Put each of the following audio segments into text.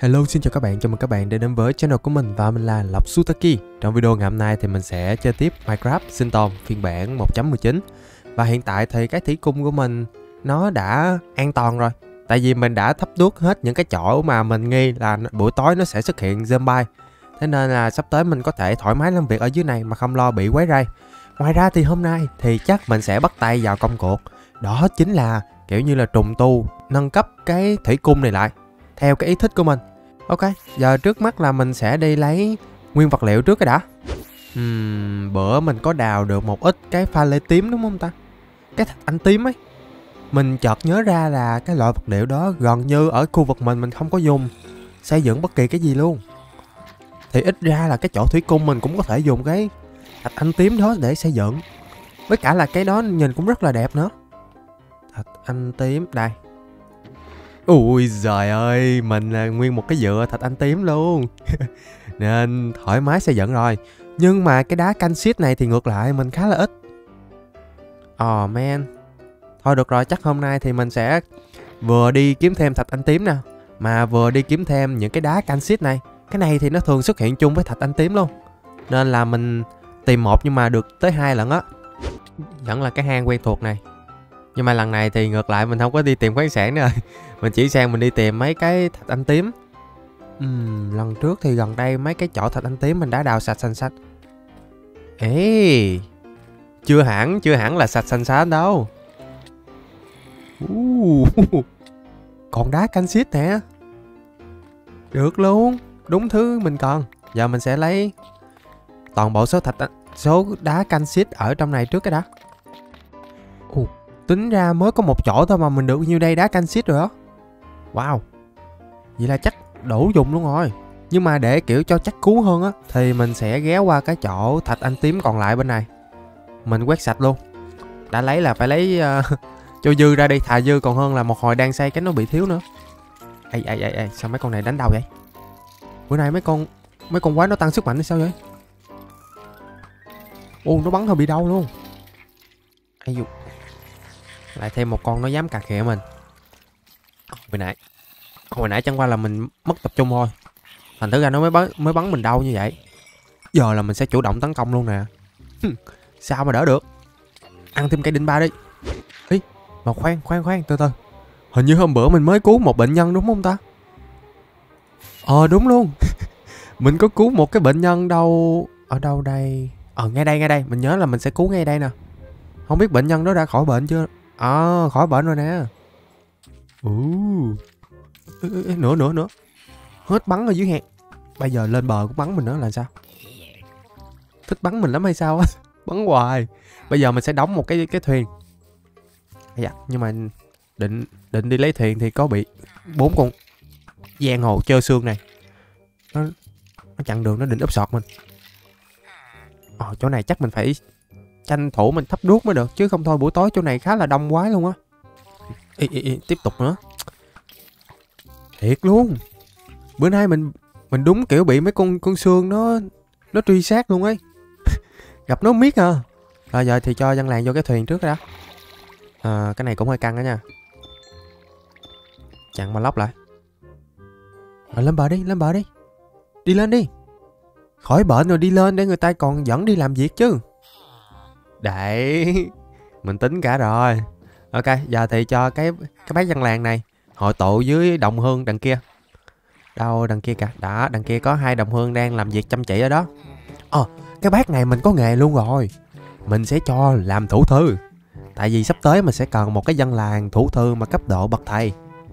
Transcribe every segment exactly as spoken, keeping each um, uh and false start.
Hello, xin chào các bạn, chào mừng các bạn đã đến với channel của mình và mình là Lộc Sutaki. Trong video ngày hôm nay thì mình sẽ chơi tiếp Minecraft sinh tồn phiên bản một chấm mười chín. Và hiện tại thì cái thủy cung của mình nó đã an toàn rồi. Tại vì mình đã thắp đuốc hết những cái chỗ mà mình nghi là buổi tối nó sẽ xuất hiện zombie. Thế nên là sắp tới mình có thể thoải mái làm việc ở dưới này mà không lo bị quấy rầy. Ngoài ra thì hôm nay thì chắc mình sẽ bắt tay vào công cuộc. Đó chính là kiểu như là trùng tu, nâng cấp cái thủy cung này lại theo cái ý thích của mình. Ok, giờ trước mắt là mình sẽ đi lấy nguyên vật liệu trước cái đã. uhm, Bữa mình có đào được một ít cái pha lê tím đúng không ta? Cái thạch anh tím ấy. Mình chợt nhớ ra là cái loại vật liệu đó gần như ở khu vực mình mình không có dùng xây dựng bất kỳ cái gì luôn. Thì ít ra là cái chỗ thủy cung mình cũng có thể dùng cái thạch anh tím đó để xây dựng. Với cả là cái đó nhìn cũng rất là đẹp nữa. Thạch anh tím, đây. Ui giời ơi, mình là nguyên một cái dựa thạch anh tím luôn. Nên thoải mái xây dựng rồi. Nhưng mà cái đá calcite này thì ngược lại mình khá là ít. Oh man. Thôi được rồi, chắc hôm nay thì mình sẽ vừa đi kiếm thêm thạch anh tím nè, mà vừa đi kiếm thêm những cái đá calcite này. Cái này thì nó thường xuất hiện chung với thạch anh tím luôn. Nên là mình tìm một nhưng mà được tới hai lần á. Vẫn là cái hang quen thuộc này. Nhưng mà lần này thì ngược lại mình không có đi tìm khoáng sản nữa rồi. Mình chỉ sang mình đi tìm mấy cái thạch anh tím. uhm, Lần trước thì gần đây mấy cái chỗ thạch anh tím mình đã đào sạch xanh xanh. Ê, Chưa hẳn, chưa hẳn là sạch xanh xanh đâu. uh, Còn đá calcite nè. Được luôn, đúng thứ mình cần. Giờ mình sẽ lấy toàn bộ số thạch số đá calcite ở trong này trước cái đã. uh. Tính ra mới có một chỗ thôi mà mình được nhiêu đây đá calcite rồi đó. Wow. Vậy là chắc đủ dùng luôn rồi. Nhưng mà để kiểu cho chắc cú hơn á thì mình sẽ ghé qua cái chỗ thạch anh tím còn lại bên này. Mình quét sạch luôn. Đã lấy là phải lấy uh, cho dư ra đi. Thà dư còn hơn là một hồi đang xây cái nó bị thiếu nữa. Ê ê ê ê, sao mấy con này đánh đâu vậy? Bữa nay mấy con Mấy con quái nó tăng sức mạnh hay sao vậy? Ô, nó bắn hơi bị đau luôn. Ây dù. Lại thêm một con nó dám cà khịa mình. Hồi nãy Hồi nãy chẳng qua là mình mất tập trung thôi, thành thử ra nó mới bắn mới bắn mình đau như vậy. Giờ là mình sẽ chủ động tấn công luôn nè. Sao mà đỡ được. Ăn thêm cây đinh ba đi. Ý, mà khoan khoan khoan từ từ. Hình như hôm bữa mình mới cứu một bệnh nhân đúng không ta? Ờ đúng luôn. Mình có cứu một cái bệnh nhân đâu. Ở đâu đây? Ờ ngay đây ngay đây. Mình nhớ là mình sẽ cứu ngay đây nè. Không biết bệnh nhân đó đã khỏi bệnh chưa? Ờ à, khỏi bệnh rồi nè. Ừ. Nữa nữa nữa. Hết bắn ở dưới hang. Bây giờ lên bờ cũng bắn mình nữa là sao? Thích bắn mình lắm hay sao á? Bắn hoài. Bây giờ mình sẽ đóng một cái cái thuyền. Dạ, nhưng mà định định đi lấy thuyền thì có bị bốn con giang hồ chơi xương này. Nó nó chặn đường, nó định úp sọt mình. Ờ chỗ này chắc mình phải tranh thủ mình thắp đuốc mới được, chứ không thôi buổi tối chỗ này khá là đông quái luôn á. Ê, ê, ê, tiếp tục nữa. Thiệt luôn. Bữa nay mình mình đúng kiểu bị mấy con con xương nó nó truy sát luôn ấy. Gặp nó miết à. Rồi giờ thì cho dân làng vô cái thuyền trước đã. À, cái này cũng hơi căng đó nha. Chặn mà lóc lại. Rồi lên bờ đi, lên bờ đi. Đi lên đi. Khỏi bệnh rồi đi lên để người ta còn dẫn đi làm việc chứ. Đấy. Mình tính cả rồi. Ok, giờ thì cho cái cái bác dân làng này hội tụ dưới đồng hương đằng kia. Đâu đằng kia cả. Đó, đằng kia có hai đồng hương đang làm việc chăm chỉ ở đó. Ờ, à, cái bác này mình có nghề luôn rồi. Mình sẽ cho làm thủ thư. Tại vì sắp tới mình sẽ cần một cái dân làng thủ thư mà cấp độ bậc thầy.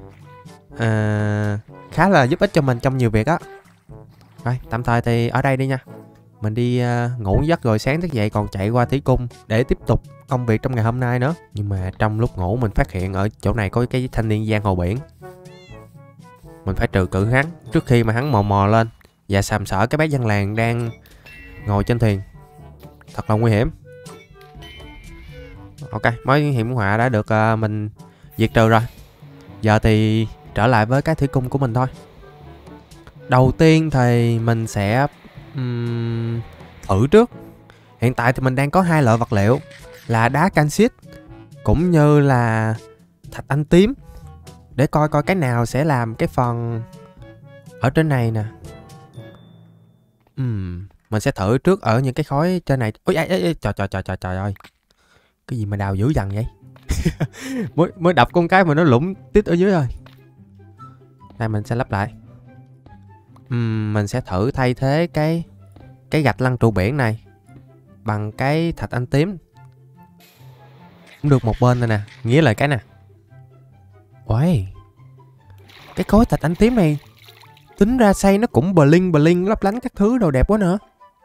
À, khá là giúp ích cho mình trong nhiều việc á. Rồi, tạm thời thì ở đây đi nha. Mình đi uh, ngủ giấc rồi sáng thức dậy còn chạy qua thủy cung để tiếp tục công việc trong ngày hôm nay nữa. Nhưng mà trong lúc ngủ mình phát hiện ở chỗ này có cái thanh niên giang hồ biển. Mình phải trừ cử hắn trước khi mà hắn mò mò lên và sàm sỡ cái bác dân làng đang ngồi trên thuyền. Thật là nguy hiểm. Ok, mối hiểm họa đã được uh, mình diệt trừ rồi. Giờ thì trở lại với cái thủy cung của mình thôi. Đầu tiên thì mình sẽ um, thử trước. Hiện tại thì mình đang có hai loại vật liệu là đá calcite cũng như là thạch anh tím, để coi coi cái nào sẽ làm cái phần Ở trên này nè. Ừm, mình sẽ thử trước ở những cái khối trên này. Ôi, ê, ê, ê, trời, trời, trời, trời, trời ơi. Cái gì mà đào dữ dằn vậy? mới mới đập con cái mà nó lủng tít ở dưới rồi. Đây mình sẽ lắp lại. Uhm, mình sẽ thử thay thế cái cái gạch lăn trụ biển này bằng cái thạch anh tím. Cũng được một bên rồi nè, nghĩa là cái nè. Ôi, cái khối thạch anh tím này tính ra xây nó cũng bling bling lấp lánh các thứ đồ đẹp quá nữa.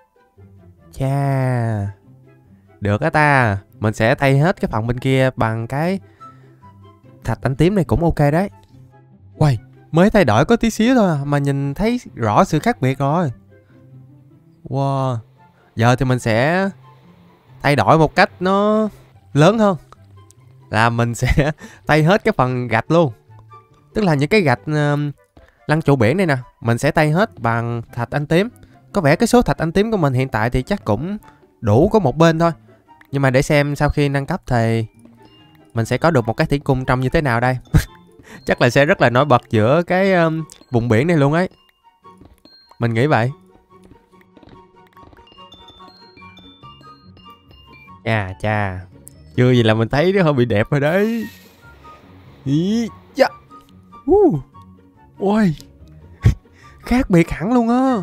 Chà, được á ta. Mình sẽ thay hết cái phần bên kia bằng cái thạch anh tím này cũng ok đấy. Uầy, mới thay đổi có tí xíu thôi mà nhìn thấy rõ sự khác biệt rồi. Wow. Giờ thì mình sẽ thay đổi một cách nó lớn hơn. Là mình sẽ thay hết cái phần gạch luôn. Tức là những cái gạch uh, lăn trụ biển này nè, mình sẽ thay hết bằng thạch anh tím. Có vẻ cái số thạch anh tím của mình hiện tại thì chắc cũng đủ có một bên thôi. Nhưng mà để xem sau khi nâng cấp thì mình sẽ có được một cái thủy cung trông như thế nào đây. Chắc là sẽ rất là nổi bật giữa cái um, vùng biển này luôn ấy. Mình nghĩ vậy. Chà chà, chưa gì là mình thấy nó hơi bị đẹp rồi đấy. Ý, dạ. uh. Ôi, khác biệt hẳn luôn á.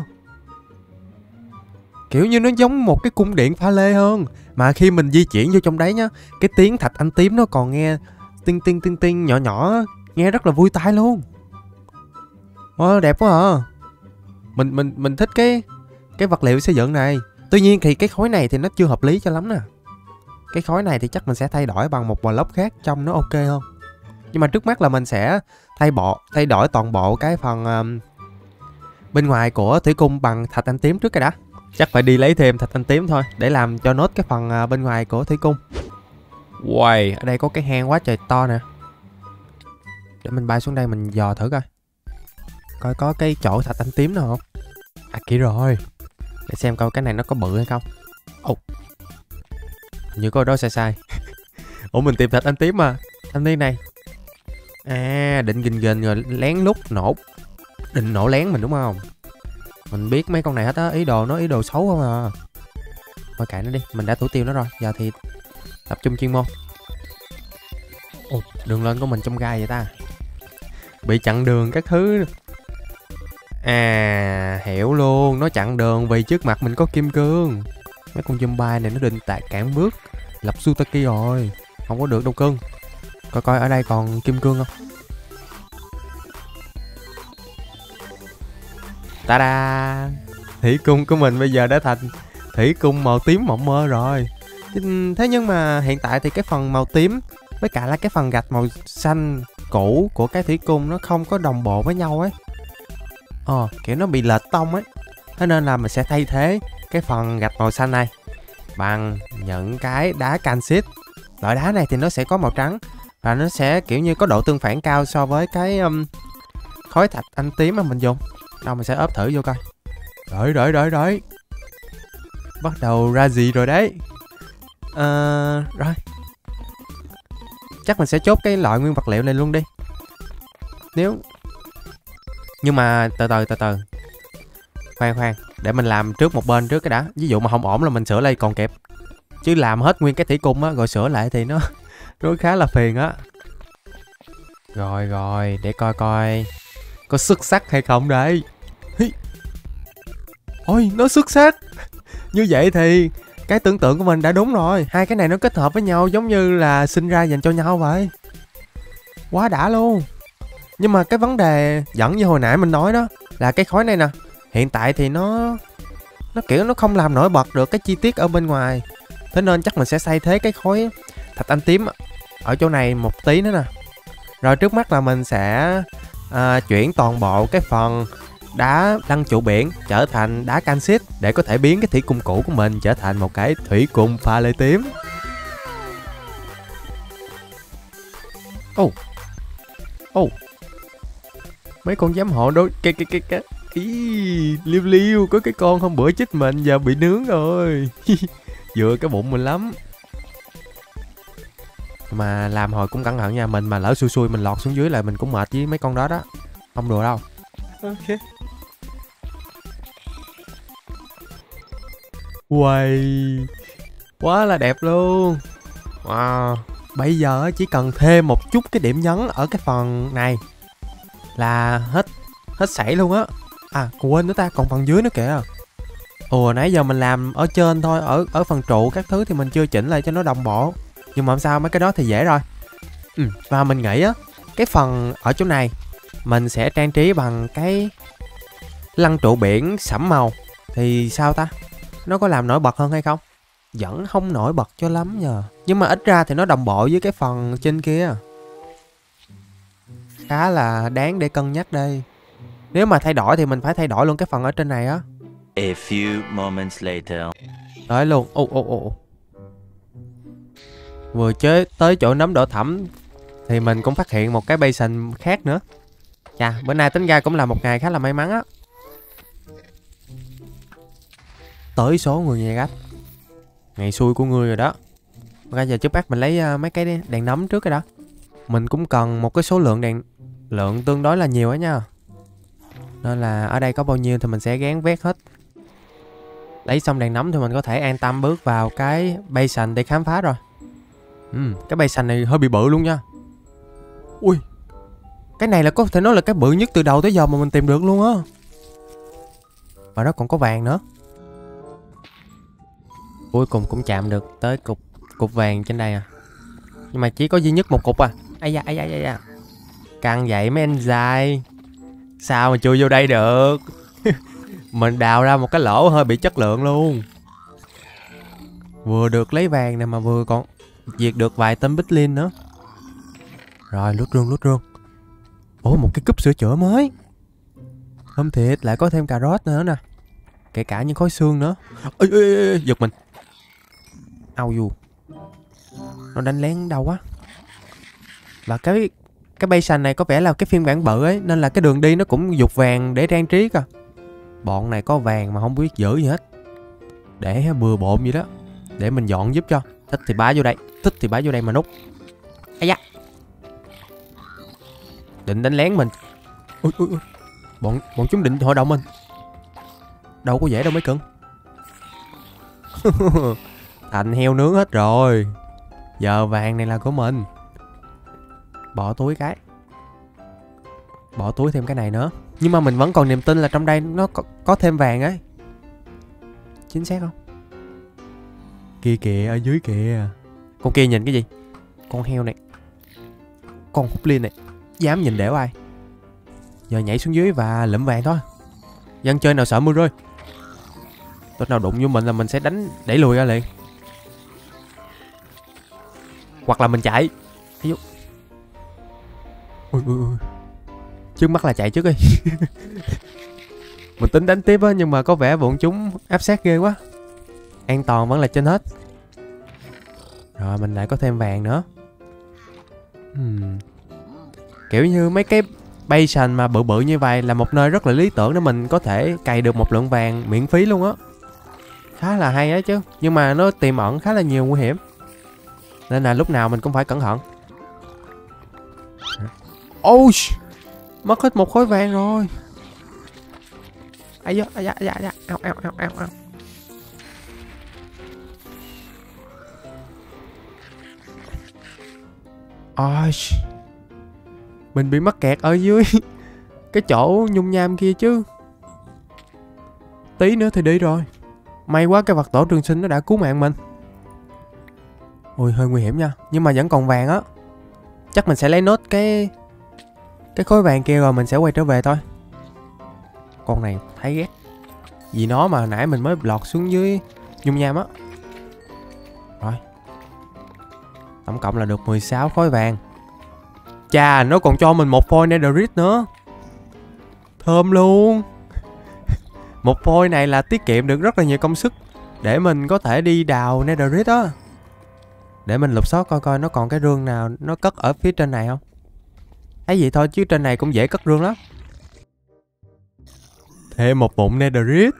Kiểu như nó giống một cái cung điện pha lê hơn. Mà khi mình di chuyển vô trong đấy nhá, cái tiếng thạch anh tím nó còn nghe tinh tinh tinh tinh nhỏ nhỏ, nghe rất là vui tai luôn. Ồ, đẹp quá à. Mình mình mình thích cái cái vật liệu xây dựng này. Tuy nhiên thì cái khối này thì nó chưa hợp lý cho lắm nè. Cái khối này thì chắc mình sẽ thay đổi bằng một block khác trông nó ok hơn. Nhưng mà trước mắt là mình sẽ thay bộ thay đổi toàn bộ cái phần um, bên ngoài của thủy cung bằng thạch anh tím trước cái đã. Chắc phải đi lấy thêm thạch anh tím thôi để làm cho nốt cái phần uh, bên ngoài của thủy cung. Wow, ở đây có cái hang quá trời to nè. Để mình bay xuống đây mình dò thử coi. Coi có cái chỗ thạch anh tím nào không. À kỹ rồi. Để xem coi cái này nó có bự hay không. Ồ, oh, như có đó sai sai. Ủa mình tìm thạch anh tím mà. Anh tím này. À định gình gình rồi lén lút nổ. Định nổ lén mình đúng không? Mình biết mấy con này hết á. Ý đồ nó ý đồ xấu không à. Thôi kệ nó đi. Mình đã thủ tiêu nó rồi. Giờ thì tập trung chuyên môn. Ồ, đường lên của mình trong gai vậy ta. Bị chặn đường các thứ. À hiểu luôn. Nó chặn đường vì trước mặt mình có kim cương. Mấy con zombie này nó định tại cản bước lập Sutaki rồi. Không có được đâu cưng. Coi coi ở đây còn kim cương không. Ta-da. Thủy cung của mình bây giờ đã thành thủy cung màu tím mộng mơ rồi. Thế nhưng mà hiện tại thì cái phần màu tím với cả là cái phần gạch màu xanh cũ của cái thủy cung nó không có đồng bộ với nhau ấy. Ờ, kiểu nó bị lệch tông ấy. Thế nên là mình sẽ thay thế cái phần gạch màu xanh này bằng những cái đá calcit. Loại đá này thì nó sẽ có màu trắng và nó sẽ kiểu như có độ tương phản cao so với cái um, khối thạch anh tím mà mình dùng. Đâu mình sẽ ốp thử vô coi. Đợi đợi đợi đợi. Bắt đầu ra gì rồi đấy. Ờ, uh, rồi. Chắc mình sẽ chốt cái loại nguyên vật liệu này luôn đi. Nếu Nhưng mà từ từ từ từ. Khoan khoan, để mình làm trước một bên trước cái đã. Ví dụ mà không ổn là mình sửa lại còn kịp. Chứ làm hết nguyên cái thủy cung á rồi sửa lại thì nó nó khá là phiền á. Rồi rồi, để coi coi có xuất sắc hay không đây. Ôi, nó xuất sắc. Như vậy thì cái tưởng tượng của mình đã đúng rồi. Hai cái này nó kết hợp với nhau giống như là sinh ra dành cho nhau vậy. Quá đã luôn. Nhưng mà cái vấn đề dẫn như hồi nãy mình nói đó là cái khối này nè. Hiện tại thì nó Nó kiểu nó không làm nổi bật được cái chi tiết ở bên ngoài. Thế nên chắc mình sẽ thay thế cái khối thạch anh tím ở chỗ này một tí nữa nè. Rồi trước mắt là mình sẽ à, chuyển toàn bộ cái phần đá lăn trụ biển trở thành đá calcit để có thể biến cái thủy cung cũ của mình trở thành một cái thủy cung pha lê tím. Ồ, oh. Ồ, oh. Mấy con giám hộ đối cái cái cái cái ý liêu liêu có cái con hôm bữa chích mình giờ bị nướng rồi. Vừa cái bụng mình lắm. Mà làm hồi cũng cẩn thận nha. Mình mà lỡ xui xui mình lọt xuống dưới là mình cũng mệt với mấy con đó đó. Không đùa đâu. Ok. Uầy, quá là đẹp luôn. Wow. Bây giờ chỉ cần thêm một chút cái điểm nhấn ở cái phần này là hết hết sảy luôn á. À quên nữa ta, còn phần dưới nữa kìa. Ủa nãy giờ mình làm ở trên thôi, ở ở phần trụ các thứ thì mình chưa chỉnh lại cho nó đồng bộ. Nhưng mà không sao, mấy cái đó thì dễ rồi. Ừ, và mình nghĩ á, cái phần ở chỗ này mình sẽ trang trí bằng cái lăng trụ biển sẫm màu. Thì sao ta? Nó có làm nổi bật hơn hay không? Vẫn không nổi bật cho lắm nhờ. Nhưng mà ít ra thì nó đồng bộ với cái phần trên kia. Khá là đáng để cân nhắc đây. Nếu mà thay đổi thì mình phải thay đổi luôn cái phần ở trên này á. A few moments later. Đấy luôn. Ồ ồ ồ. Vừa chế tới chỗ nấm đỏ thẫm thì mình cũng phát hiện một cái basin khác nữa. Chà, bữa nay tính ra cũng là một ngày khá là may mắn á. Tới số người nhà gách. Ngày xui của ngươi rồi đó. Ra giờ trước bác mình lấy uh, mấy cái đèn nấm trước cái đó. Mình cũng cần một cái số lượng đèn lượng tương đối là nhiều á nha. Nên là ở đây có bao nhiêu thì mình sẽ gán vét hết. Lấy xong đèn nấm thì mình có thể an tâm bước vào cái basin để khám phá rồi. Ừ, cái basin này hơi bị bự luôn nha. Ui, cái này là có thể nói là cái bự nhất từ đầu tới giờ mà mình tìm được luôn á. Và nó còn có vàng nữa. Cuối cùng cũng chạm được tới cục cục vàng trên đây à. Nhưng mà chỉ có duy nhất một cục à. Ây da, ây da, ây da. Căng vậy mấy anh dài. Sao mà chui vô đây được. Mình đào ra một cái lỗ hơi bị chất lượng luôn. Vừa được lấy vàng này mà vừa còn diệt được vài tên bích linh nữa. Rồi lút rương lút rương. Ủa một cái cúp sửa chữa mới. Không thiệt, lại có thêm cà rốt nữa nè. Kể cả những khối xương nữa. Ê, ê, ê, giật mình. Au dù. Nó đánh lén đâu quá. Và cái cái basin này có vẻ là cái phiên bản bự ấy, nên là cái đường đi nó cũng dục vàng để trang trí kìa. Bọn này có vàng mà không biết giữ gì hết. Để bừa bộn vậy đó. Để mình dọn giúp cho. Thích thì bá vô đây, thích thì bá vô đây mà nút. Ây da. Định đánh lén mình. Ui, ui, ui. Bọn, bọn chúng định hội động mình. Đâu có dễ đâu mấy cưng. Thành heo nướng hết rồi. Giờ vàng này là của mình. Bỏ túi cái. Bỏ túi thêm cái này nữa. Nhưng mà mình vẫn còn niềm tin là trong đây nó có, có thêm vàng ấy. Chính xác không? Kia kìa, ở dưới kìa. Con kia nhìn cái gì? Con heo này. Con hút liên này. Dám nhìn đẻo ai. Giờ nhảy xuống dưới và lượm vàng thôi. Dân chơi nào sợ mưa rơi. Tốt nào đụng vô mình là mình sẽ đánh đẩy lùi ra liền. Hoặc là mình chạy. Ui, ui, ui. Trước mắt là chạy trước đi. Mình tính đánh tiếp á, nhưng mà có vẻ bọn chúng áp sát ghê quá. An toàn vẫn là trên hết. Rồi mình lại có thêm vàng nữa. hmm. Kiểu như mấy cái basin mà bự bự như vậy là một nơi rất là lý tưởng để mình có thể cày được một lượng vàng miễn phí luôn á. Khá là hay á chứ. Nhưng mà nó tiềm ẩn khá là nhiều nguy hiểm. Nên là lúc nào mình cũng phải cẩn thận. Ôi, mất hết một khối vàng rồi. Ây da, ây da, ây da, ây da. Ao, ao, ao, ao, ao. Ôi, mình bị mắc kẹt ở dưới cái chỗ nhung nham kia chứ. Tí nữa thì đi rồi. May quá cái vật tổ trường sinh nó đã cứu mạng mình. Ui hơi nguy hiểm nha. Nhưng mà vẫn còn vàng á. Chắc mình sẽ lấy nốt cái Cái khối vàng kia rồi mình sẽ quay trở về thôi. Con này thấy ghét. Vì nó mà nãy mình mới lọt xuống dưới nhung nham á. Rồi. Tổng cộng là được mười sáu khối vàng. Chà, nó còn cho mình một phôi netherite nữa. Thơm luôn. Một phôi này là tiết kiệm được rất là nhiều công sức để mình có thể đi đào netherite á. Để mình lục soát coi coi nó còn cái rương nào nó cất ở phía trên này không. Thấy vậy thôi chứ trên này cũng dễ cất rương lắm. Thêm một bụng netherite.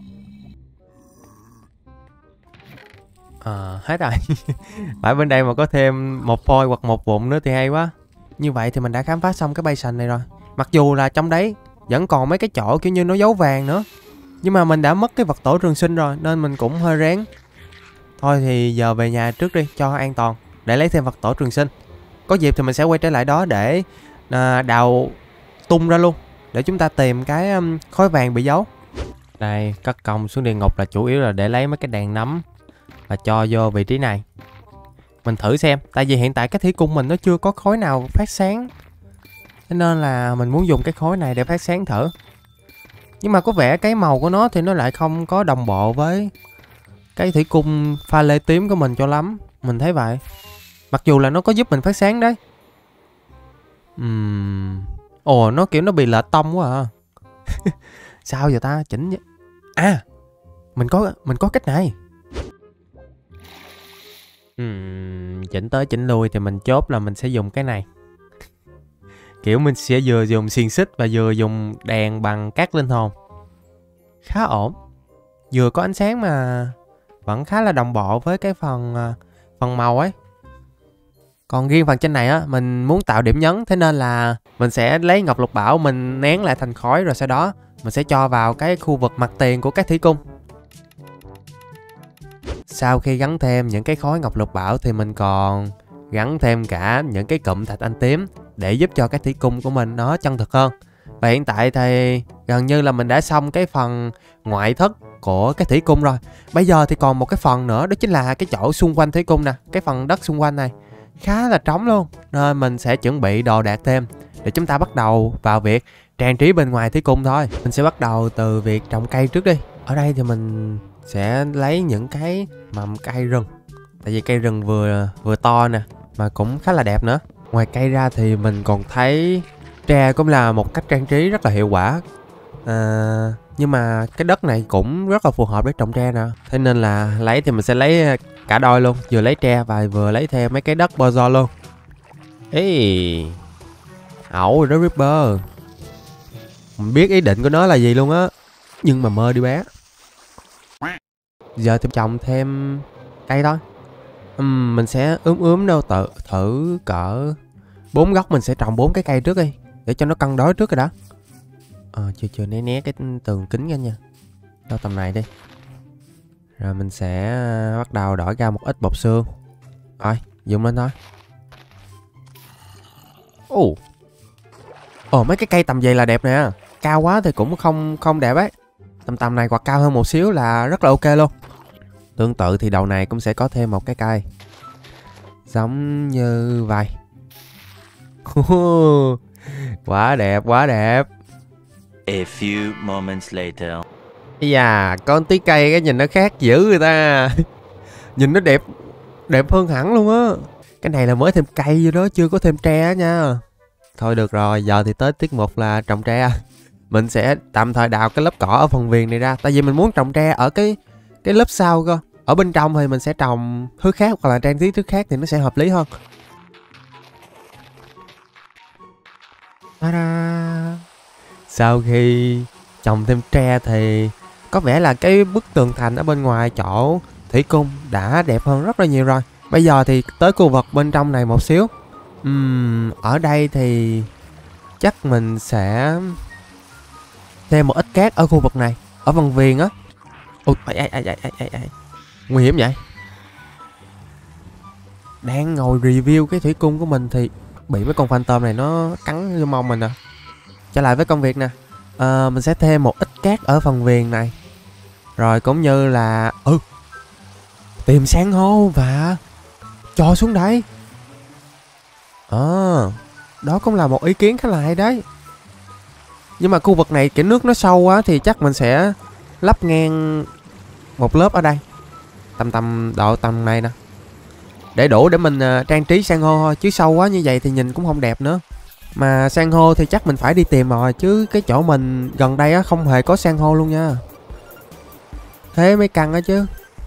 À, hết rồi. Phải bên đây mà có thêm một phôi hoặc một bụng nữa thì hay quá. Như vậy thì mình đã khám phá xong cái basin này rồi. Mặc dù là trong đấy vẫn còn mấy cái chỗ kiểu như nó giấu vàng nữa. Nhưng mà mình đã mất cái vật tổ trường sinh rồi nên mình cũng hơi rén. Thôi thì giờ về nhà trước đi cho an toàn, để lấy thêm vật tổ trường sinh. Có dịp thì mình sẽ quay trở lại đó để à, đào tung ra luôn, để chúng ta tìm cái um, khối vàng bị giấu. Đây, cất công xuống địa ngục là chủ yếu là để lấy mấy cái đèn nấm và cho vô vị trí này. Mình thử xem, tại vì hiện tại cái thủy cung mình nó chưa có khối nào phát sáng, thế nên là mình muốn dùng cái khối này để phát sáng thử. Nhưng mà có vẻ cái màu của nó thì nó lại không có đồng bộ với cái thủy cung pha lê tím của mình cho lắm. Mình thấy vậy. Mặc dù là nó có giúp mình phát sáng đấy. Uhm. Ồ, nó kiểu nó bị lệch tông quá à. Sao giờ ta chỉnh? À, mình có mình có cách này. Uhm, chỉnh tới chỉnh lui thì mình chốt là mình sẽ dùng cái này. Kiểu mình sẽ vừa dùng xiềng xích và vừa dùng đèn bằng cát linh hồn. Khá ổn. Vừa có ánh sáng mà vẫn khá là đồng bộ với cái phần phần màu ấy. Còn riêng phần trên này á, mình muốn tạo điểm nhấn, thế nên là mình sẽ lấy ngọc lục bảo mình nén lại thành khói, rồi sau đó mình sẽ cho vào cái khu vực mặt tiền của các thủy cung. Sau khi gắn thêm những cái khối ngọc lục bảo thì mình còn gắn thêm cả những cái cụm thạch anh tím để giúp cho cái thủy cung của mình nó chân thực hơn. Và hiện tại thì gần như là mình đã xong cái phần ngoại thất của cái thủy cung rồi. Bây giờ thì còn một cái phần nữa, đó chính là cái chỗ xung quanh thủy cung nè. Cái phần đất xung quanh này khá là trống luôn, nên mình sẽ chuẩn bị đồ đạc thêm để chúng ta bắt đầu vào việc trang trí bên ngoài thủy cung thôi. Mình sẽ bắt đầu từ việc trồng cây trước đi. Ở đây thì mình sẽ lấy những cái mầm cây rừng, tại vì cây rừng vừa vừa to nè mà cũng khá là đẹp nữa. Ngoài cây ra thì mình còn thấy tre cũng là một cách trang trí rất là hiệu quả. À, nhưng mà cái đất này cũng rất là phù hợp để trồng tre nè, thế nên là lấy thì mình sẽ lấy cả đôi luôn, vừa lấy tre và vừa lấy thêm mấy cái đất bozo luôn. Ê, ẩu rồi đó Ripper. Mình biết ý định của nó là gì luôn á, nhưng mà mơ đi bé. Giờ thì trồng thêm cây thôi. uhm, Mình sẽ ướm ướm đâu tự thử cỡ bốn góc. Mình sẽ trồng bốn cái cây trước đi để cho nó cân đối trước rồi đó. Ờ, chưa chưa né né cái tường kính ra nha. Đâu tầm này đi. Rồi mình sẽ bắt đầu đổi ra một ít bột xương. Rồi, dùng lên thôi. Ồ Ồ, mấy cái cây tầm vậy là đẹp nè. Cao quá thì cũng không không đẹp ấy. Tầm tầm này hoặc cao hơn một xíu là rất là ok luôn. Tương tự thì đầu này cũng sẽ có thêm một cái cây giống như vậy. Quá đẹp, quá đẹp. A few moments later. Ây da, con tí cây cái nhìn nó khác dữ người ta. Nhìn nó đẹp, đẹp hơn hẳn luôn á. Cái này là mới thêm cây vô đó, chưa có thêm tre á nha. Thôi được rồi, giờ thì tới tiết mục là trồng tre. Mình sẽ tạm thời đào cái lớp cỏ ở phần viền này ra, tại vì mình muốn trồng tre ở cái cái lớp sau cơ. Ở bên trong thì mình sẽ trồng thứ khác hoặc là trang trí thứ khác thì nó sẽ hợp lý hơn. Ta-da! Sau khi trồng thêm tre thì có vẻ là cái bức tường thành ở bên ngoài chỗ thủy cung đã đẹp hơn rất là nhiều rồi. Bây giờ thì tới khu vực bên trong này một xíu. uhm, Ở đây thì chắc mình sẽ thêm một ít cát ở khu vực này, ở phần viền á. Ui, ai, ai, ai, ai, ai, ai. Nguy hiểm vậy. Đang ngồi review cái thủy cung của mình thì bị mấy con phantom này nó cắn vô mông mình nè. Trở lại với công việc nè. à, Mình sẽ thêm một ít cát ở phần viền này. Rồi cũng như là Ừ tìm san hô và cho xuống đây. À, đó cũng là một ý kiến khá là hay đấy. Nhưng mà khu vực này cái nước nó sâu quá thì chắc mình sẽ lắp ngang một lớp ở đây, tầm tầm độ tầm này nè, để đủ để mình uh, trang trí san hô thôi. Chứ sâu quá như vậy thì nhìn cũng không đẹp nữa. Mà san hô thì chắc mình phải đi tìm rồi, chứ cái chỗ mình gần đây á không hề có san hô luôn nha. Thế mới căng á chứ.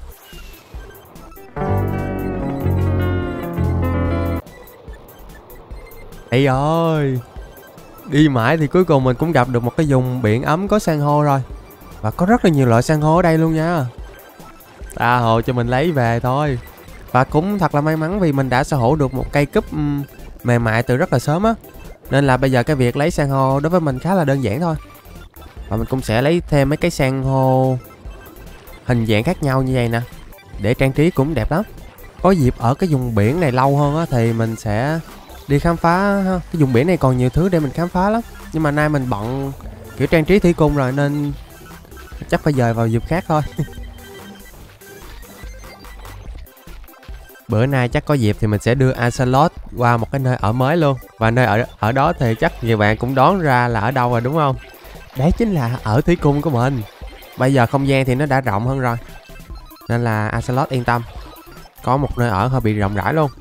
Ây ơi, đi mãi thì cuối cùng mình cũng gặp được một cái vùng biển ấm có san hô rồi. Và có rất là nhiều loại san hô ở đây luôn nha. Tha hồ cho mình lấy về thôi. Và cũng thật là may mắn vì mình đã sở hữu được một cây cúp um, mềm mại từ rất là sớm á. Nên là bây giờ cái việc lấy san hô đối với mình khá là đơn giản thôi. Và mình cũng sẽ lấy thêm mấy cái san hô hình dạng khác nhau như vậy nè, để trang trí cũng đẹp lắm. Có dịp ở cái vùng biển này lâu hơn á thì mình sẽ đi khám phá. Cái vùng biển này còn nhiều thứ để mình khám phá lắm, nhưng mà nay mình bận kiểu trang trí thủy cung rồi nên chắc phải dời vào dịp khác thôi. Bữa nay chắc có dịp thì mình sẽ đưa Axolot qua một cái nơi ở mới luôn. Và nơi ở ở đó thì chắc nhiều bạn cũng đoán ra là ở đâu rồi đúng không? Đấy chính là ở thủy cung của mình. Bây giờ không gian thì nó đã rộng hơn rồi, nên là Axolot yên tâm, có một nơi ở hơi bị rộng rãi luôn.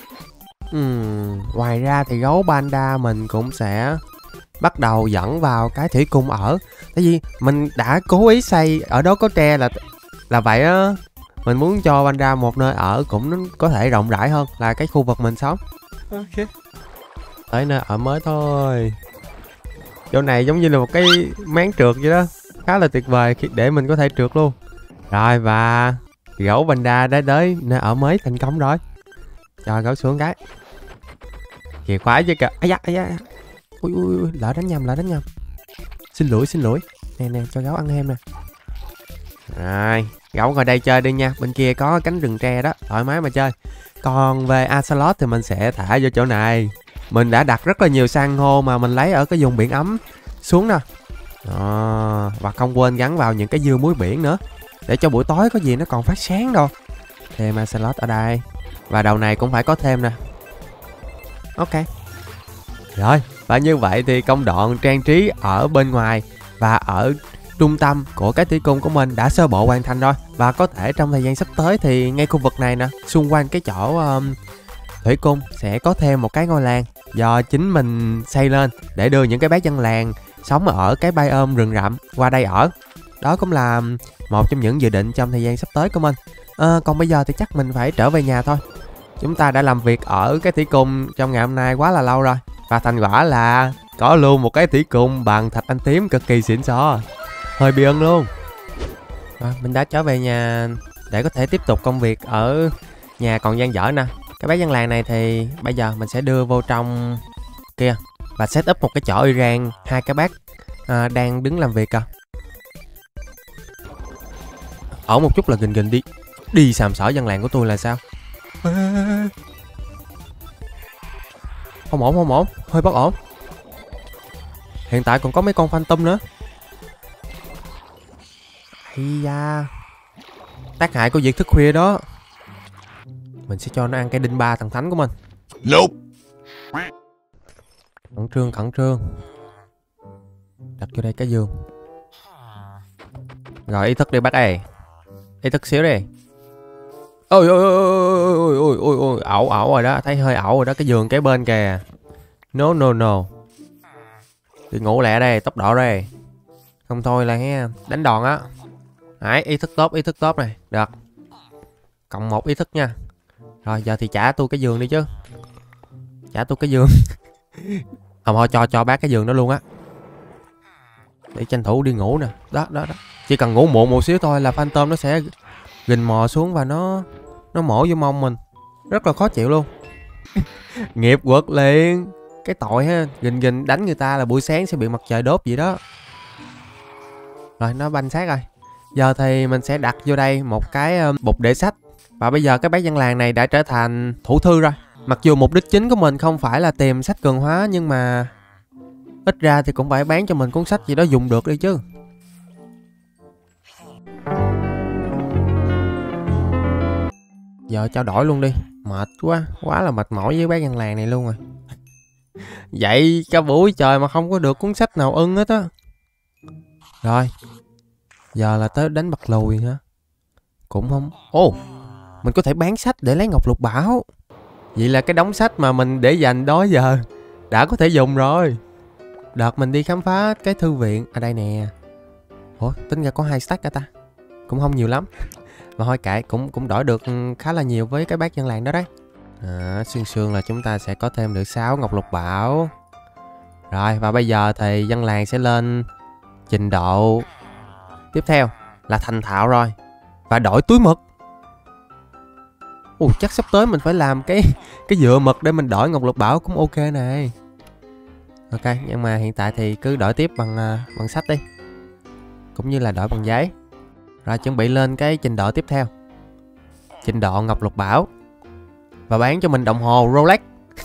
uhm, Ngoài ra thì gấu panda mình cũng sẽ bắt đầu dẫn vào cái thủy cung ở. Tại vì mình đã cố ý xây ở đó có tre là là vậy á. Mình muốn cho panda một nơi ở cũng có thể rộng rãi hơn là cái khu vực mình sống. Ok, tới nơi ở mới thôi. Chỗ này giống như là một cái máng trượt vậy đó, khá là tuyệt vời để mình có thể trượt luôn. Rồi, và gấu panda đã tới nơi ở mới thành công rồi. Cho gấu xuống cái chìa khóa chứ kìa. Ây da, ây da. Ui, ui, ui, lỡ đánh nhầm, lỡ đánh nhầm. Xin lỗi, xin lỗi. Nè nè, cho gấu ăn hem nè. Rồi, gấu ngồi đây chơi đi nha. Bên kia có cánh rừng tre đó, thoải mái mà chơi. Còn về Axolot thì mình sẽ thả vô chỗ này. Mình đã đặt rất là nhiều san hô mà mình lấy ở cái vùng biển ấm xuống nè. Đó. Và không quên gắn vào những cái dưa muối biển nữa, để cho buổi tối có gì nó còn phát sáng đâu. Thêm Axolot ở đây. Và đầu này cũng phải có thêm nè. Ok. Rồi, và như vậy thì công đoạn trang trí ở bên ngoài và ở trung tâm của cái thủy cung của mình đã sơ bộ hoàn thành rồi. Và có thể trong thời gian sắp tới thì ngay khu vực này nè, xung quanh cái chỗ um, thủy cung sẽ có thêm một cái ngôi làng do chính mình xây lên, để đưa những cái bác dân làng sống ở cái biome rừng rậm qua đây ở. Đó cũng là một trong những dự định trong thời gian sắp tới của mình. à, Còn bây giờ thì chắc mình phải trở về nhà thôi. Chúng ta đã làm việc ở cái thủy cung trong ngày hôm nay quá là lâu rồi, và thành quả là có luôn một cái thủy cung bằng thạch anh tím cực kỳ xịn xò. Hơi bị ơn luôn. à, Mình đã trở về nhà để có thể tiếp tục công việc ở nhà còn dang dở nè. Cái bác dân làng này thì bây giờ mình sẽ đưa vô trong kia và set up một cái chỗ Iran. Hai cái bác à, đang đứng làm việc kìa. Ở một chút là gình gình đi Đi sàm sỡ dân làng của tôi là sao? Không ổn, không ổn, hơi bất ổn. Hiện tại còn có mấy con phantom nữa. Ây da, tác hại của việc thức khuya đó. Mình sẽ cho nó ăn cái đinh ba thần thánh của mình. Nope. Khẩn trương, khẩn trương. Đặt vô đây cái giường. Rồi, ý thức đi bác ơi. Ý thức xíu đi. Ôi ôi ôi ôi ôi ôi ôi, ẩu ẩu rồi đó, thấy hơi ẩu rồi đó, cái giường kế bên kìa. No no no. Đi ngủ lẹ đây, tốc độ đây. Không thôi là he, đánh đòn á. Đấy, ý thức tốt, ý thức tốt này, được. Cộng một ý thức nha. Rồi giờ thì trả tôi cái giường đi chứ. Trả tôi cái giường. Không thôi, cho cho bác cái giường đó luôn á, để tranh thủ đi ngủ nè. Đó đó đó, chỉ cần ngủ muộn một xíu thôi là phantom nó sẽ gình mò xuống và nó nó mổ vô mông mình, rất là khó chịu luôn. Nghiệp quật liền. Cái tội ha, gình gình đánh người ta là buổi sáng sẽ bị mặt trời đốt vậy đó. Rồi nó banh xác rồi. Giờ thì mình sẽ đặt vô đây một cái uh, bục để sách. Và bây giờ cái bác dân làng này đã trở thành thủ thư rồi. Mặc dù mục đích chính của mình không phải là tìm sách cường hóa, nhưng mà ít ra thì cũng phải bán cho mình cuốn sách gì đó dùng được đi chứ. Giờ trao đổi luôn đi. Mệt quá, quá là mệt mỏi với bác dân làng này luôn rồi. Vậy cả buổi trời mà không có được cuốn sách nào ưng hết á. Rồi, giờ là tới đánh bật lùi hả? Cũng không. Ồ, oh, mình có thể bán sách để lấy ngọc lục bảo. Vậy là cái đống sách mà mình để dành đó giờ đã có thể dùng rồi. Đợt mình đi khám phá cái thư viện ở đây nè. Ủa, tính ra có hai stack cả ta. Cũng không nhiều lắm. Mà thôi kệ, cũng cũng đổi được khá là nhiều với cái bác dân làng đó đấy. À, xương xương là chúng ta sẽ có thêm được sáu ngọc lục bảo. Rồi, và bây giờ thì dân làng sẽ lên trình độ tiếp theo là thành thạo rồi. Và đổi túi mực. Ồ, chắc sắp tới mình phải làm cái cái dựa mực để mình đổi ngọc lục bảo cũng ok này. Ok, nhưng mà hiện tại thì cứ đổi tiếp bằng bằng sách đi. cũng như là đổi bằng giấy. Rồi chuẩn bị lên cái trình độ tiếp theo. Trình độ Ngọc Lục Bảo. Và bán cho mình đồng hồ Rolex.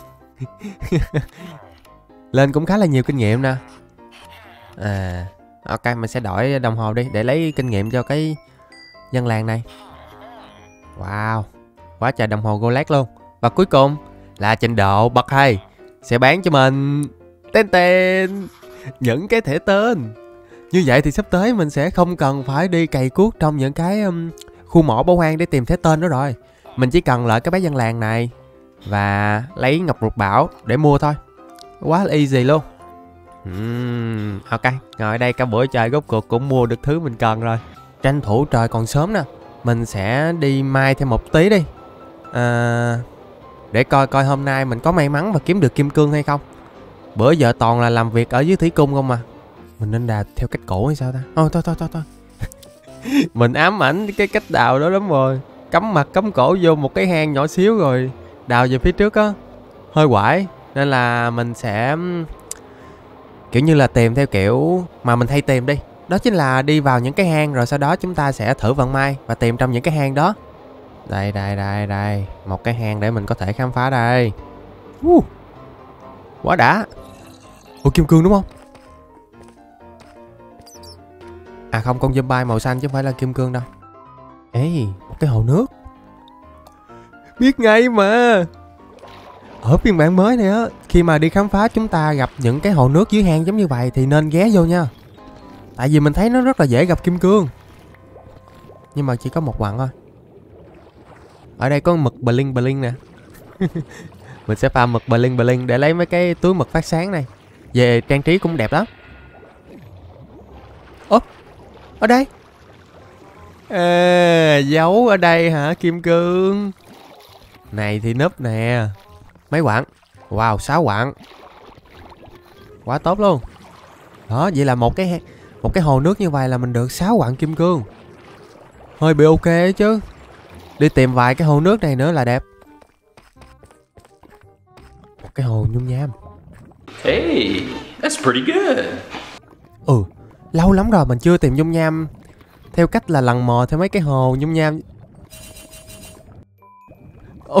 Lên cũng khá là nhiều kinh nghiệm nè. À, ok, mình sẽ đổi đồng hồ đi để lấy kinh nghiệm cho cái dân làng này. Wow, quá trời đồng hồ Rolex luôn. Và cuối cùng là trình độ bậc hai sẽ bán cho mình tên tên những cái thẻ tên. Như vậy thì sắp tới mình sẽ không cần phải đi cày cuốc trong những cái um, khu mỏ bỏ hoang để tìm thẻ tên nữa rồi. Mình chỉ cần lại cái bé dân làng này và lấy Ngọc Lục Bảo để mua thôi. Quá là easy luôn. uhm, Ok, ngồi ở đây cả buổi trời rốt cuộc cũng mua được thứ mình cần rồi. Tranh thủ trời còn sớm nè, mình sẽ đi mai thêm một tí đi. à, Để coi coi hôm nay mình có may mắn và kiếm được kim cương hay không. Bữa giờ toàn là làm việc ở dưới thủy cung không mà. Mình nên đào theo cách cổ hay sao ta? Thôi thôi thôi thôi thôi. Mình ám ảnh cái cách đào đó lắm rồi. Cắm mặt cắm cổ vô một cái hang nhỏ xíu rồi đào về phía trước á, hơi quải. Nên là mình sẽ kiểu như là tìm theo kiểu mà mình hay tìm đi. Đó chính là đi vào những cái hang rồi sau đó chúng ta sẽ thử vận may và tìm trong những cái hang đó. Đây đây đây đây, một cái hang để mình có thể khám phá đây. uh, Quá đã. Ủa, kim cương đúng không? À không, con zombie màu xanh chứ không phải là kim cương đâu. Ê, một cái hồ nước. Biết ngay mà. Ở phiên bản mới này á, khi mà đi khám phá chúng ta gặp những cái hồ nước dưới hang giống như vậy thì nên ghé vô nha. Tại vì mình thấy nó rất là dễ gặp kim cương. Nhưng mà chỉ có một quặng thôi. Ở đây có mực bling bling nè. Mình sẽ farm mực bling bling để lấy mấy cái túi mực phát sáng này. Về trang trí cũng đẹp lắm. Ố, ở đây. À, giấu ở đây hả kim cương? Này thì núp nè. Mấy quặng? Wow, sáu quặng. Quá tốt luôn. Đó, vậy là một cái một cái hồ nước như vậy là mình được sáu quặng kim cương. Hơi bị ok ấy chứ. Đi tìm vài cái hồ nước này nữa là đẹp. Một cái hồ nhung nham. Hey, that's pretty good. Ừ, lâu lắm rồi mình chưa tìm nhung nham theo cách là lần mò theo mấy cái hồ nhung nham. Ôi.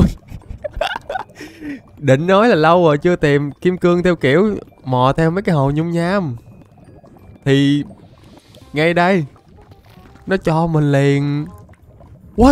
Định nói là lâu rồi chưa tìm kim cương theo kiểu mò theo mấy cái hồ nhung nham. Thì ngay đây nó cho mình liền. What?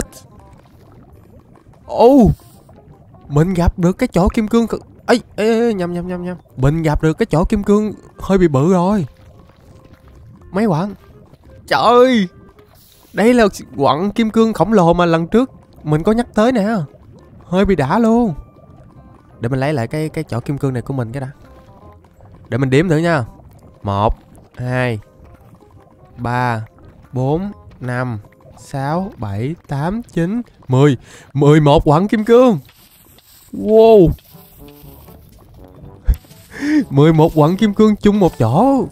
Oh, mình gặp được cái chỗ kim cương. Ấy, ê, nhầm nhầm nhầm nhầm. Mình gặp được cái chỗ kim cương hơi bị bự rồi. Mấy quặng. Trời ơi, đây là quặng kim cương khổng lồ mà lần trước mình có nhắc tới nè. Hơi bị đã luôn. Để mình lấy lại cái cái chỗ kim cương này của mình cái đã. Để mình đếm thử nha. Một, hai, ba, bốn, năm, sáu, bảy, tám, chín, mười. Mười một quặng kim cương. Wow. Mười một quặng kim cương chung một chỗ.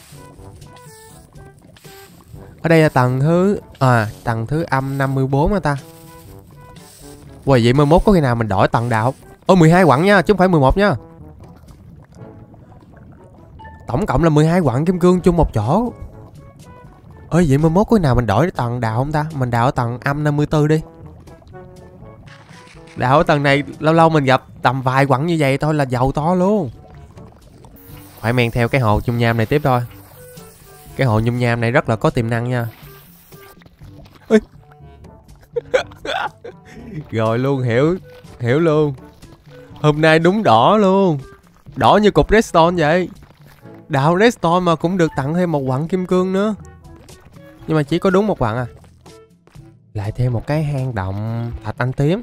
Ở đây là tầng thứ à tầng thứ âm năm mươi bốn hả ta? Wow, vậy mai mốt có khi nào mình đổi tầng đạo. Ồ, mười hai quặng nha chứ không phải mười một nha. Tổng cộng là mười hai quặng kim cương chung một chỗ. Ơi, vậy mai mốt có khi nào mình đổi tầng đạo không ta? Mình đào ở tầng âm năm mươi tư đi. Đào ở tầng này lâu lâu mình gặp tầm vài quặng như vậy thôi là giàu to luôn. Phải men theo cái hồ nhung nham này tiếp thôi. Cái hồ nhung nham này rất là có tiềm năng nha. Ê. Rồi luôn, hiểu hiểu luôn. Hôm nay đúng đỏ luôn. Đỏ như cục redstone vậy. Đào redstone mà cũng được tặng thêm một quặng kim cương nữa. Nhưng mà chỉ có đúng một quặng à. Lại thêm một cái hang động thạch anh tím.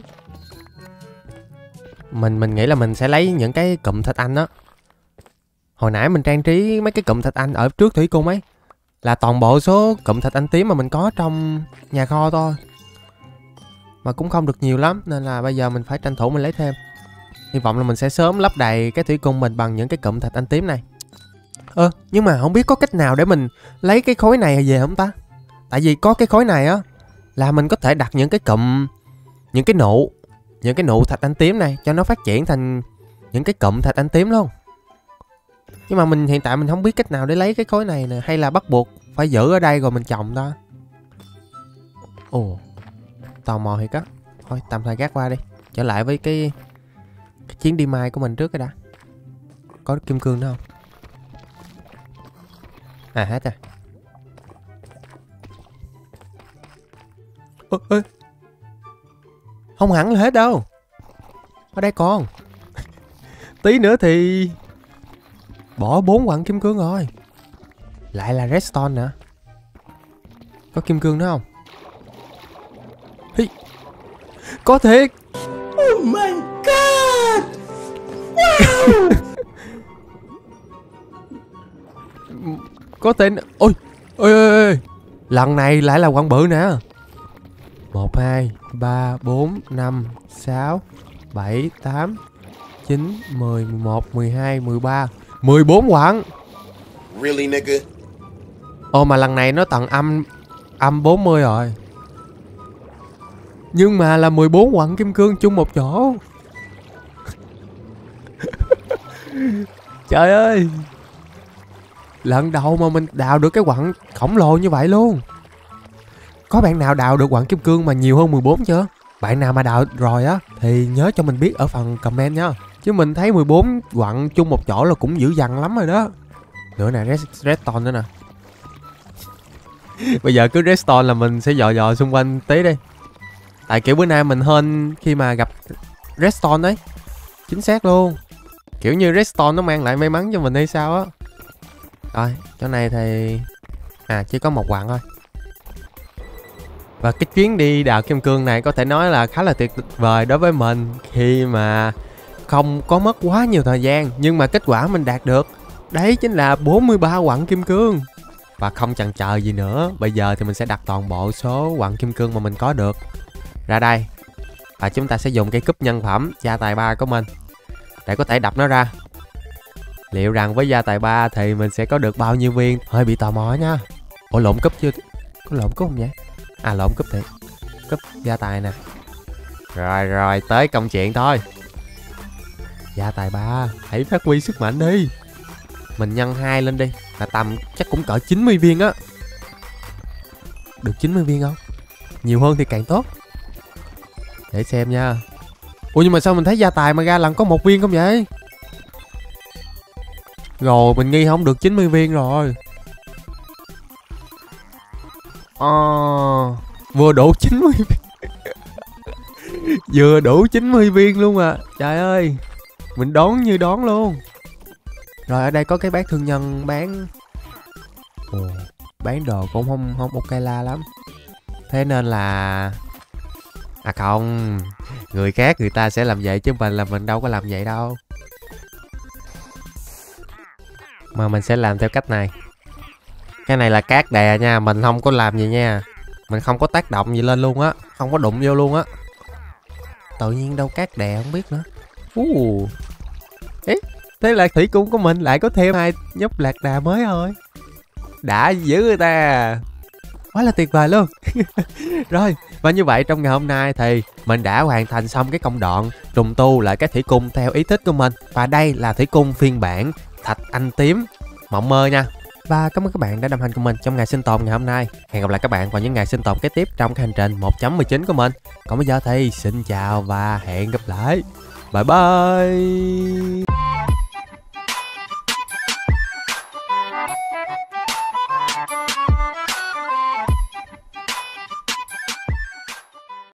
Mình mình nghĩ là mình sẽ lấy những cái cụm thạch anh đó. Hồi nãy mình trang trí mấy cái cụm thạch anh ở trước thủy cung ấy là toàn bộ số cụm thạch anh tím mà mình có trong nhà kho thôi. Mà cũng không được nhiều lắm nên là bây giờ mình phải tranh thủ mình lấy thêm. Hy vọng là mình sẽ sớm lấp đầy cái thủy cung mình bằng những cái cụm thạch anh tím này. Ơ, ờ, nhưng mà không biết có cách nào để mình lấy cái khối này về không ta? Tại vì có cái khối này á là mình có thể đặt những cái cụm, những cái nụ, những cái nụ thạch anh tím này cho nó phát triển thành những cái cụm thạch anh tím luôn. Nhưng mà mình hiện tại mình không biết cách nào để lấy cái khối này nè, hay là bắt buộc phải giữ ở đây rồi mình trồng ta? Ồ, tò mò thiệt á. Thôi tạm thời gác qua đi. Trở lại với cái, cái chuyến đi mai của mình trước cái đã. Có kim cương nữa không? À hết rồi. Ơ, ơ. Không hẳn là hết đâu. Ở đây còn. Tí nữa thì bỏ bốn quặng kim cương rồi. Lại là redstone nè. Có kim cương nữa không? Hi. Có thiệt. Oh my god. Wow. Có thể. Ôi. Ôi ôi ôi. Lần này lại là quặng bự nè. Một, hai, ba, bốn, năm, sáu, bảy, tám, chín, mười, mười một, mười hai, mười ba, mười bốn quặng. Really nigga? Ồ mà lần này nó tận âm âm bốn mươi rồi. Nhưng mà là mười bốn quặng kim cương chung một chỗ. Trời ơi. Lần đầu mà mình đào được cái quặng khổng lồ như vậy luôn. Có bạn nào đào được quặng kim cương mà nhiều hơn mười bốn chưa? Bạn nào mà đào rồi á thì nhớ cho mình biết ở phần comment nha. Chứ mình thấy mười bốn quặng chung một chỗ là cũng dữ dằn lắm rồi đó. Nữa nè, red, redstone nữa nè. Bây giờ cứ redstone là mình sẽ dò dò xung quanh tí đi. Tại kiểu bữa nay mình hên khi mà gặp redstone đấy. Chính xác luôn. Kiểu như redstone nó mang lại may mắn cho mình hay sao á. Rồi, chỗ này thì à chỉ có một quặng thôi. Và cái chuyến đi đào kim cương này có thể nói là khá là tuyệt vời đối với mình, khi mà không có mất quá nhiều thời gian, nhưng mà kết quả mình đạt được đấy chính là bốn mươi ba quặng kim cương. Và không chần chờ gì nữa, bây giờ thì mình sẽ đặt toàn bộ số quặng kim cương mà mình có được ra đây. Và chúng ta sẽ dùng cây cúp nhân phẩm gia tài ba của mình để có thể đập nó ra. Liệu rằng với gia tài ba thì mình sẽ có được bao nhiêu viên? Hơi bị tò mò nha. Ủa lộn cúp chưa? Có lộn cúp không vậy? À lộn cúp thiệt. Cúp gia tài nè. Rồi rồi tới công chuyện thôi. Gia tài ba, hãy phát huy sức mạnh đi. Mình nhân hai lên đi, là tầm chắc cũng cỡ chín mươi viên á. Được chín mươi viên không? Nhiều hơn thì càng tốt. Để xem nha. Ủa nhưng mà sao mình thấy gia tài mà ra lần có một viên không vậy? Rồi mình nghi không được chín mươi viên rồi. À, vừa đủ chín mươi viên. Vừa đủ chín mươi viên luôn à. Trời ơi. Mình đoán như đoán luôn. Rồi ở đây có cái bác thương nhân bán. Ồ, bán đồ cũng không không ok la lắm. Thế nên là à không, người khác người ta sẽ làm vậy chứ mình là mình đâu có làm vậy đâu. Mà mình sẽ làm theo cách này. Cái này là cát đè nha, mình không có làm gì nha. Mình không có tác động gì lên luôn á, không có đụng vô luôn á. Tự nhiên đâu cát đè không biết nữa. Uh. Ê, thế là thủy cung của mình lại có thêm hai nhóc lạc đà mới thôi. Đã dữ người ta. Quá là tuyệt vời luôn. Rồi, và như vậy trong ngày hôm nay thì mình đã hoàn thành xong cái công đoạn trùng tu lại cái thủy cung theo ý thích của mình. Và đây là thủy cung phiên bản thạch anh tím mộng mơ nha. Và cảm ơn các bạn đã đồng hành cùng mình trong ngày sinh tồn ngày hôm nay. Hẹn gặp lại các bạn vào những ngày sinh tồn kế tiếp trong cái hành trình một chấm mười chín của mình. Còn bây giờ thì xin chào và hẹn gặp lại. Bye bye.